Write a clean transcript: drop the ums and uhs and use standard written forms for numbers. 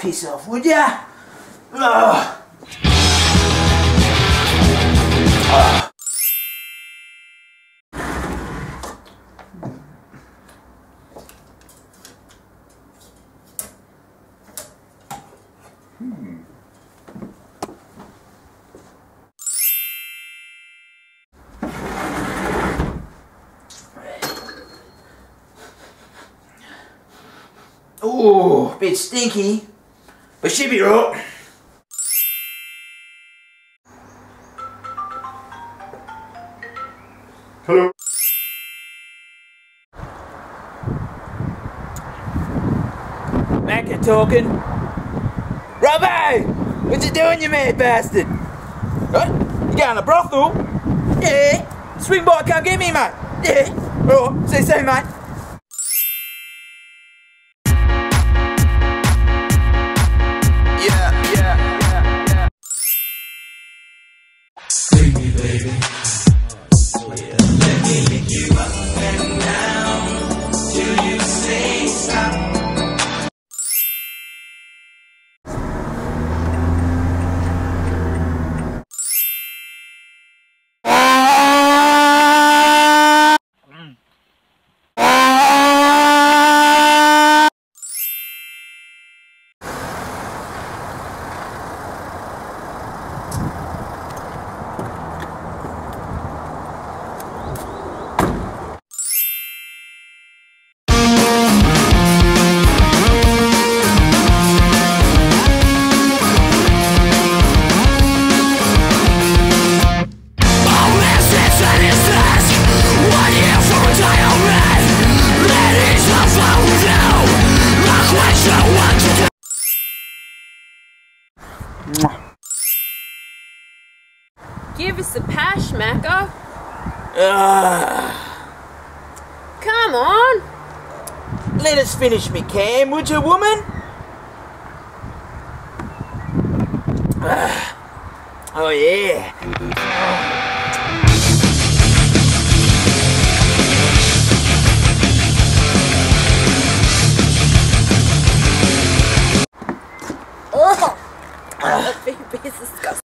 Piss off, would ya? Ugh. Ooh, bit stinky, but she'll be right. Hello. Macca talking. Robbie! What you doing, you mad bastard? What? You got in a brothel? Yeah. Swing by, come get me, mate. Yeah. Alright, see you soon, mate. Yeah. Sing me, baby. Let me lick you up and down till you say stop. Give us a pash, Macca. Come on. Let us finish me cam, would you, woman? Oh yeah. Oh, that baby is disgusting.